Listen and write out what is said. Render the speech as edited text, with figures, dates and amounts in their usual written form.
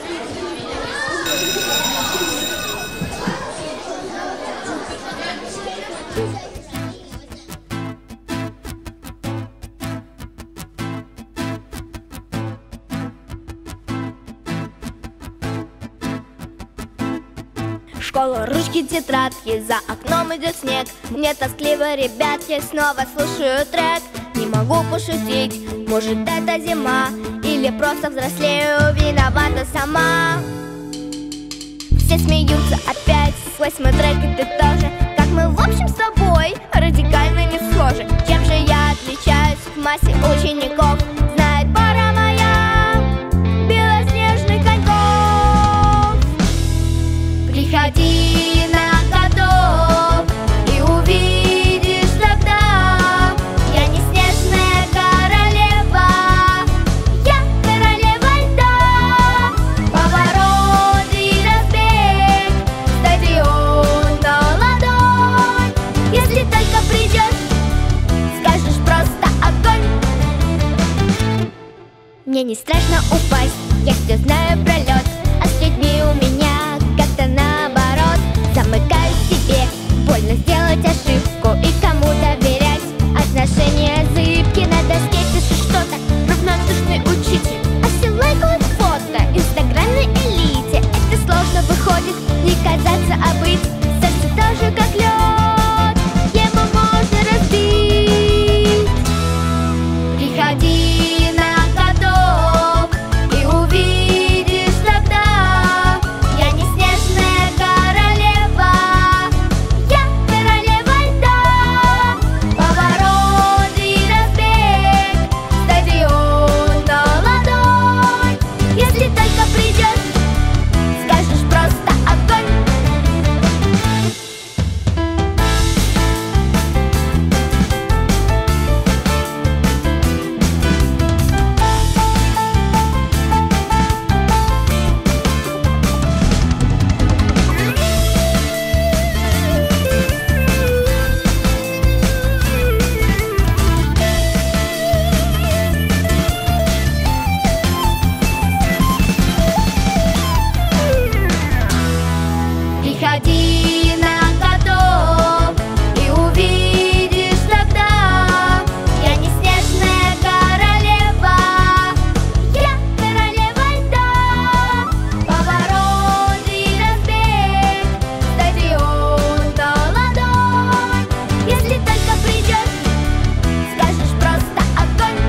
Школа, ручки, тетрадки, за окном идет снег. Мне тоскливо, ребятки, снова слушаю трек. Не могу пошутить, может это зима, или просто взрослею, виновата сама. Все смеются опять, 8-й трек и ты тоже. Как мы в общем с тобой радикально не схожи. Чем же я отличаюсь в массе учеников? Знает пора моя белоснежных коньков. Приходи на каток и увидишь тогда. Я не снежная королева, я королева льда. Поворот и разбег, стадион на ладонь. Если только придешь, скажешь просто огонь. Мне не страшно упасть, я все знаю про лед. А с людьми у меня как-то наоборот. Замыкаю в себе, больно сделать ошибку и кому доверять. Отношения зыбки, на доске пишу что-то. Равнодушный учитель, а все лайкают фото. Инстаграмной элите это сложно выходит. Не казаться, а быть сердце тоже как лед. Его можно разбить. Приходи на каток и увидишь тогда. Я не снежная королева, я королева льда. Поворот и разбег, стадион на ладонь. Если только придешь, скажешь просто огонь. Приходи на каток и увидишь тогда. Я не снежная королева, я королева льда. Поворот и разбег, стадион на ладонь. Если только придешь, скажешь просто огонь.